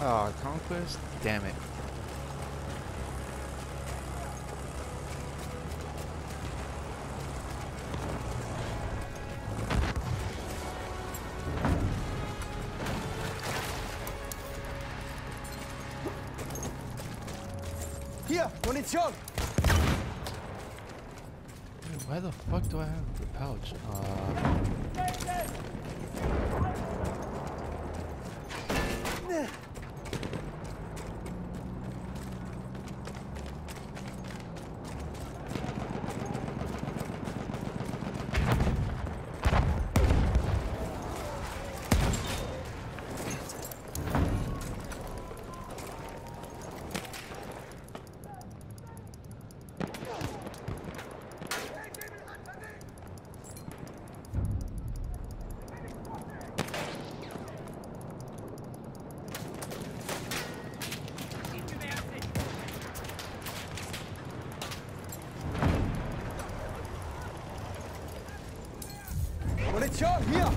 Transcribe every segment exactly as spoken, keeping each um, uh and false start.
Oh, conquest? Damn it. Hier, Munition! Dude, why the fuck do I have the pouch? Uh... Munition, hier!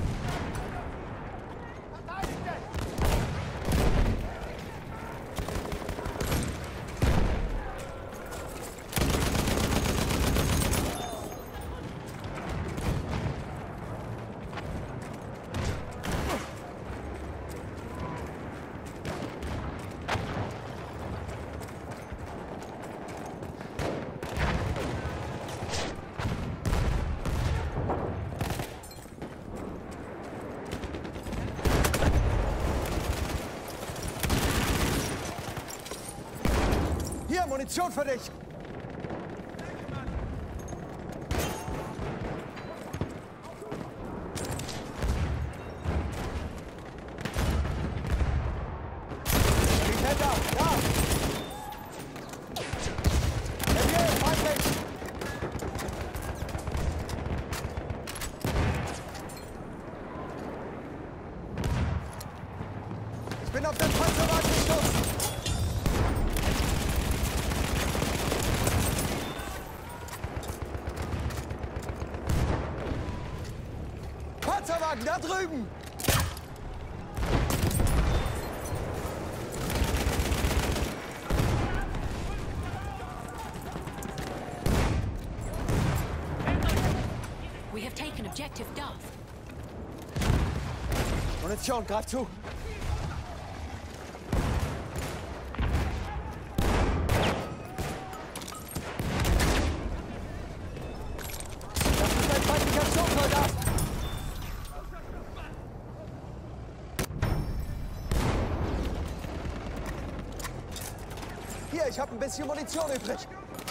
Hier, Munition für dich! Ich bin auf den Panzerwagen gestoßen! Panzerwagen, da drüben! We have taken objective Duff. Munition, greif zu! Das ist ein feindlicher Sturmsoldat! Hier, ich habe ein bisschen Munition übrig.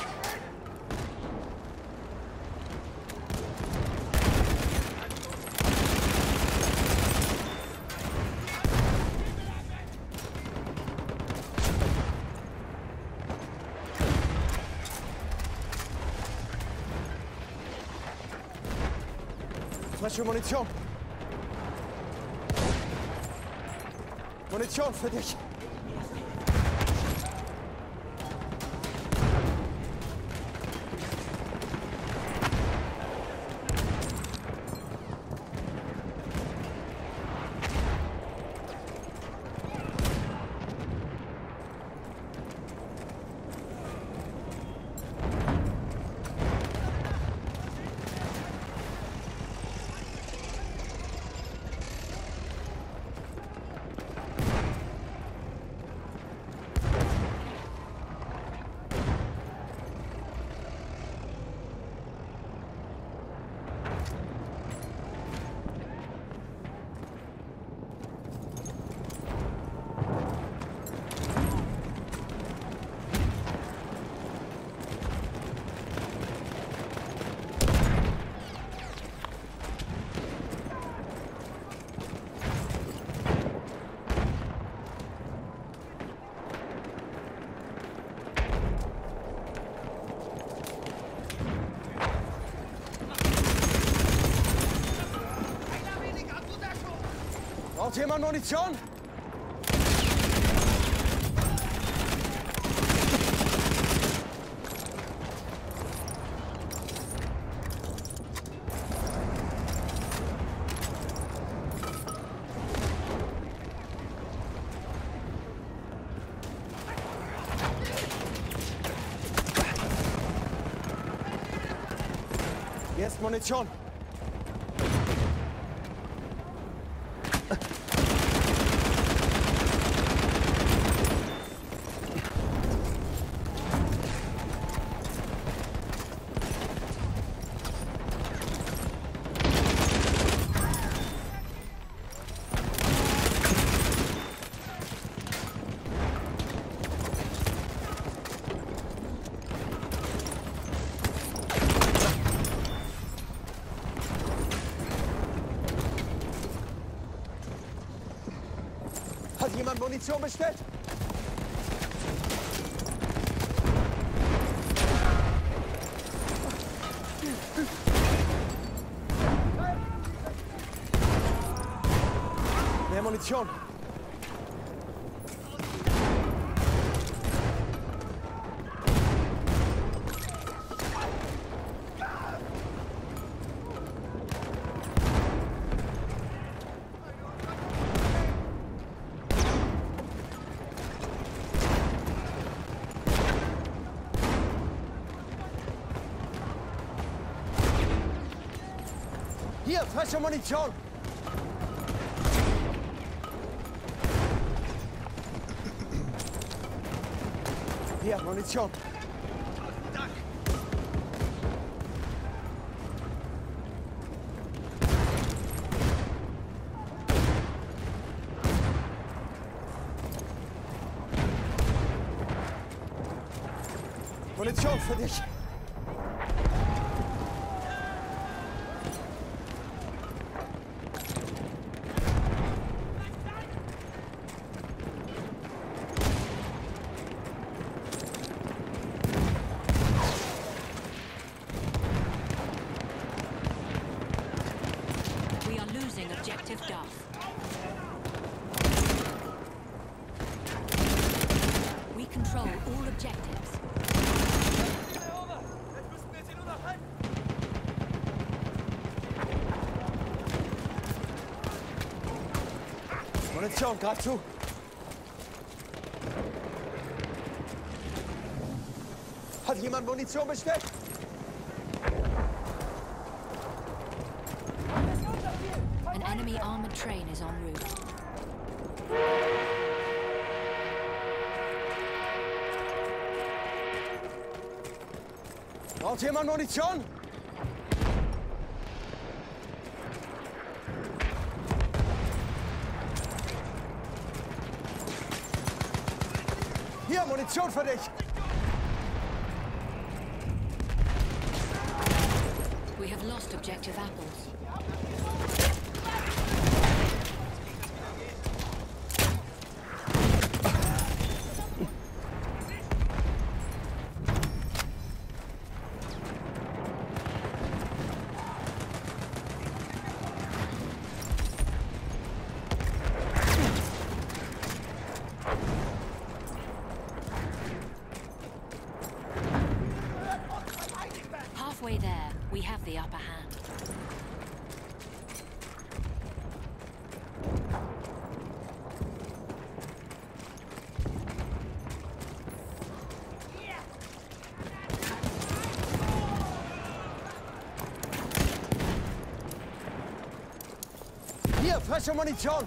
Frische Munition. Munition für dich. Braucht jemand Munition? ist Munition. Hat jemand Munition bestellt? Mehr Munition. Hier, frische Munition! Hier, Munition! Dank! Munition für dich! Objective Duff. We control all objectives. Munition, greif zu! Hat jemand Munition bestellt? An enemy armored train is en route. Braucht jemand Munition? Hier, Munition für dich! We have lost objective apples. Halfway there, we have the upper hand. Hier, frische Munition!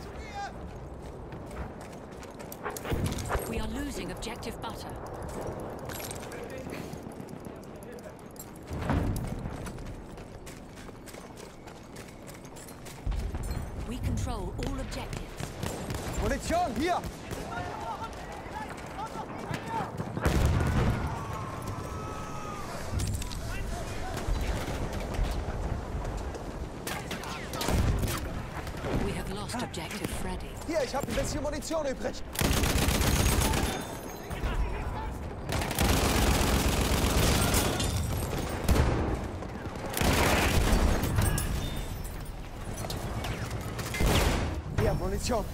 We are losing objective butter. We control all objectives. Munition, hier! We have lost objective Freddy. Hier, ich habe ein bisschen Munition übrig. Hier, Munition.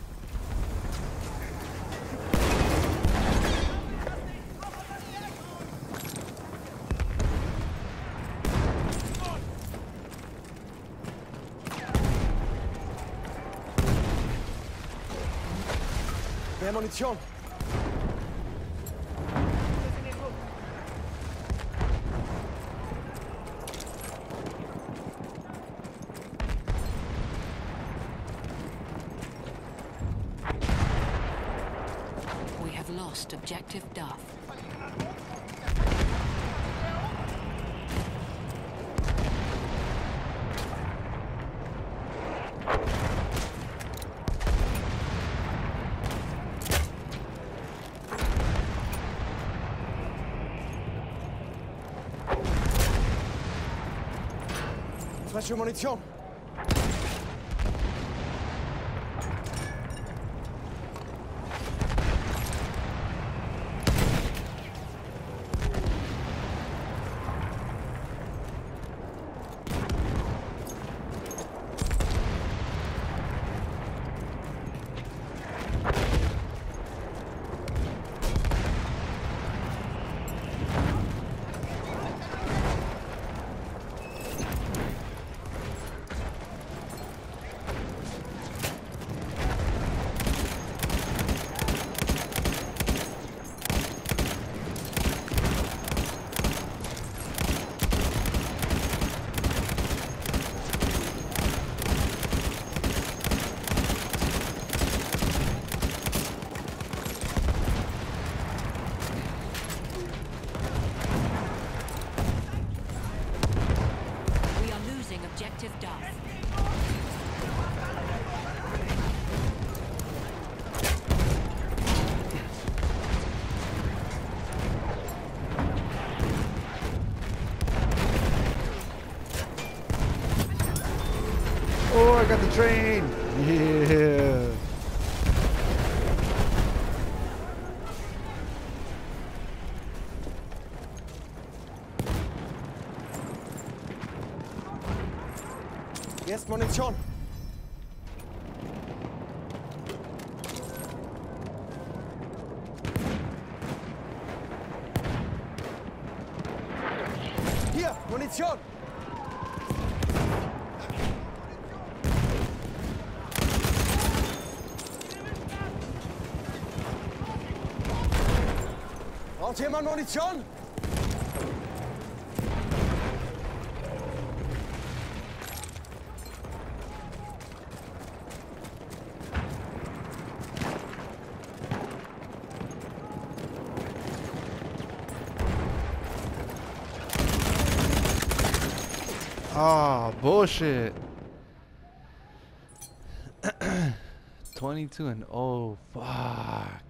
Mehr Munition. lost objective Duff. Faccio munizione. Objective Duff. Oh, I got the train! Yeah! Jetzt Munition. Hier, Munition. Braucht jemand Munition? Ah, bullshit. twenty-two and oh, fuck.